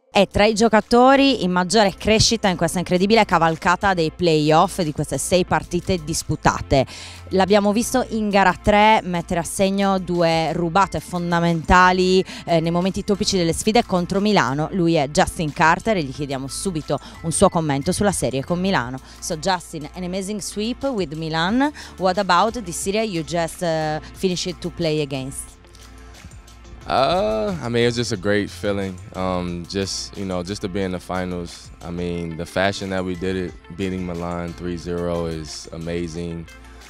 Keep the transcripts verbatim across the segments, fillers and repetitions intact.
È tra i giocatori in maggiore crescita in questa incredibile cavalcata dei playoff di queste sei partite disputate. L'abbiamo visto in gara tre mettere a segno due rubate fondamentali eh, nei momenti topici delle sfide contro Milano. Lui è Justin Carter e gli chiediamo subito un suo commento sulla serie con Milano. So Justin, an amazing sweep with Milan. What about the series you just uh, finished to play against? Uh, I mean, it was just a great feeling. Um, just, you know, just to be in the finals. I mean, the fashion that we did it, beating Milan three zero is amazing.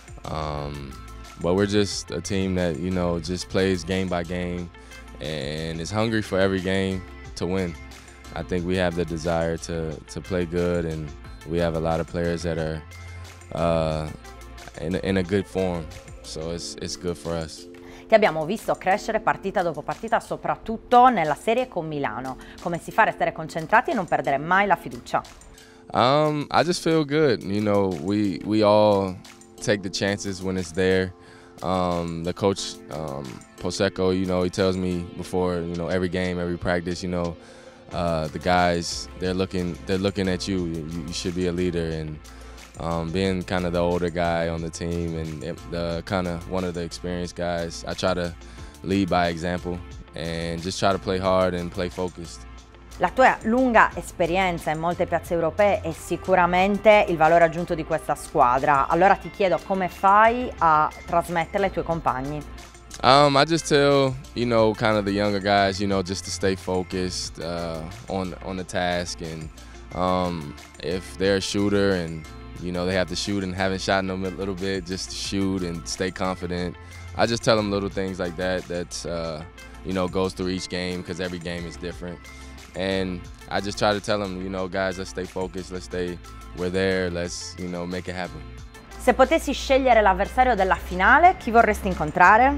Um, but we're just a team that, you know, just plays game by game and is hungry for every game to win. I think we have the desire to, to play good, and we have a lot of players that are uh, in, in a good form. So it's, it's good for us. Che abbiamo visto crescere partita dopo partita, soprattutto nella serie con Milano. Come si fa a restare concentrati e non perdere mai la fiducia? Um, I just feel good. You know, we we all take the chances when it's there. Um, the coach, um, Posecco, you know, he tells me before, you know, every game, every practice, you know, uh, the guys, they're looking, they're looking at you. You, you should be a leader. And Um, being kind of the older guy on the team and the kind of one of the experienced guys, I try to lead by example and just try to play hard and play focused. La tua lunga esperienza in molte piazze europee è sicuramente il valore aggiunto di questa squadra. Allora ti chiedo come fai a trasmetterla ai tuoi compagni? Um, I just tell, you know, kind of the younger guys, you know, just to stay focused uh, on on the task, and um, if they're a shooter and you know, they have to shoot and haven't shot in a little bit, just shoot and stay confident. I just tell them little things like that that, uh, you know, goes through each game, because every game is different. And I just try to tell them, you know, guys, let's stay focused, let's stay, we're there, let's, you know, make it happen. Se potessi scegliere l'avversario della finale, chi vorresti incontrare?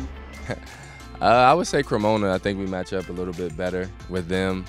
uh, I would say Cremona. I think we match up a little bit better with them.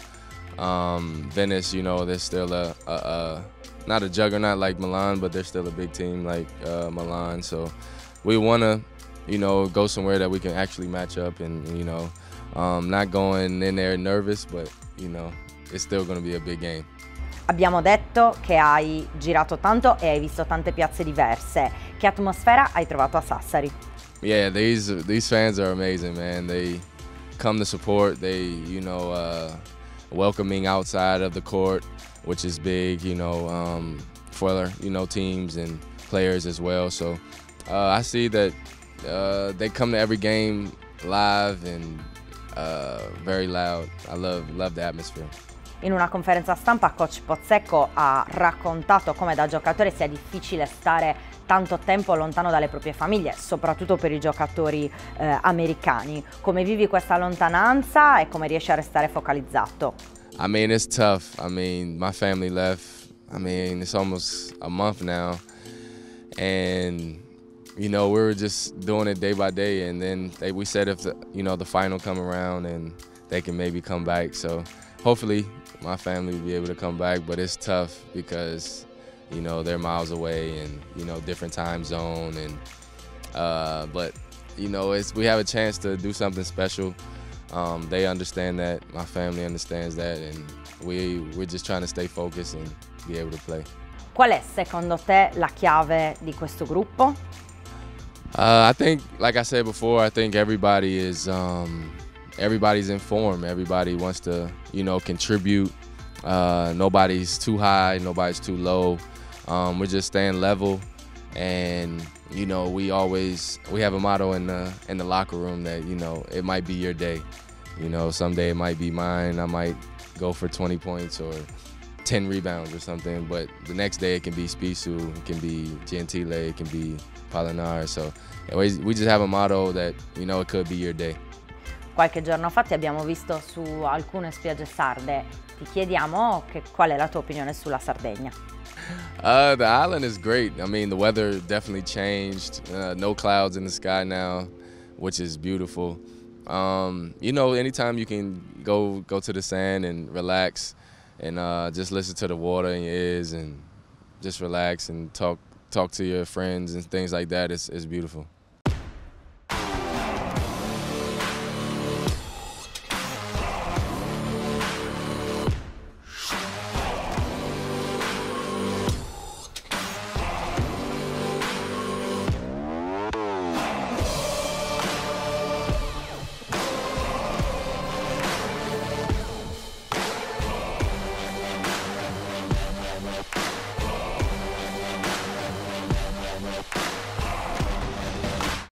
Um, Venice, you know, they're still a, a, a not a juggernaut like Milan, but they're still a big team like uh, Milan. So we want to, you know, go somewhere that we can actually match up, and, you know, um, not going in there nervous, but, you know, it's still going to be a big game. Abbiamo detto che hai girato tanto e hai visto tante piazze diverse. Che atmosfera hai trovato a Sassari? Yeah, these these fans are amazing, man. They come to support. They, you know, uh, welcoming outside of the court, which is big, you know, um, for, you know, teams and players as well. So uh, I see that uh, they come to every game live and uh, very loud. I love, love the atmosphere. In una conferenza stampa coach Posecco ha raccontato come da giocatore sia difficile stare tanto tempo lontano dalle proprie famiglie, soprattutto per i giocatori eh, americani. Come vivi questa lontananza e come riesci a restare focalizzato? I mean, it's tough. I mean, my family left, I mean, it's almost a month now. And, you know, we were just doing it day by day. And then they, we said if, the, you know, the final come around and they can maybe come back. So hopefully my family will be able to come back. But it's tough because, you know, they're miles away and, you know, different time zone. And uh, but, you know, it's, we have a chance to do something special. Um, they understand that, my family understands that, and we, we're just trying to stay focused and be able to play. Qual è secondo te la chiave di questo gruppo? Uh, I think, like I said before, I think everybody is, um, everybody's in form. Everybody wants to, you know, contribute. Uh, nobody's too high, nobody's too low. Um, we're just staying level, and, you know, we always, we have a motto in the, in the locker room that, you know, it might be your day. You know, someday it might be mine. I might go for twenty points or ten rebounds or something, but the next day it can be Spissu, it can be Gentile, it can be Palinar. So we just have a motto that, you know, it could be your day. Qualche giorno fa ti abbiamo visto su alcune spiagge sarde. Ti chiediamo che, qual è la tua opinione sulla Sardegna? Uh, the island is great. I mean, the weather definitely changed. Uh, no clouds in the sky now, which is beautiful. Um, you know, anytime you can go go to the sand and relax and uh, just listen to the water in your ears and just relax and talk talk to your friends and things like that, it's, it's beautiful.